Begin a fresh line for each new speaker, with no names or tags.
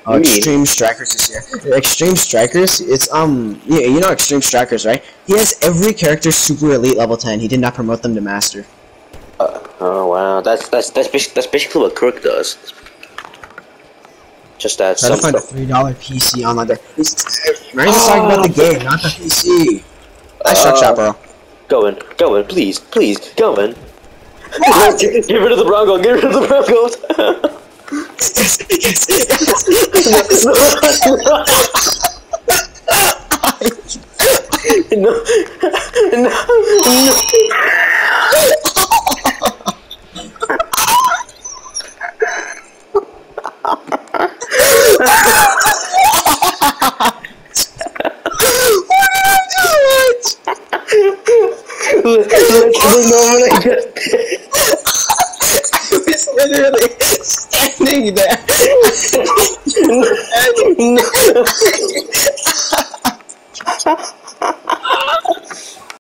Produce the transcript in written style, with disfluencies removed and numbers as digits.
Extreme Strikers this year. Extreme Strikers, it's yeah, you know Extreme Strikers, right? He has every character super elite level 10. He did not promote them to master.
Oh wow, that's basically what Kirk does. Just that.
Try to find a $3 PC online there. We're just talking about the game, not the PC. Nice shot, bro.
Go in, please, go in. No, get rid of the Bronco, get rid of the Broncos. No.
I was literally standing there.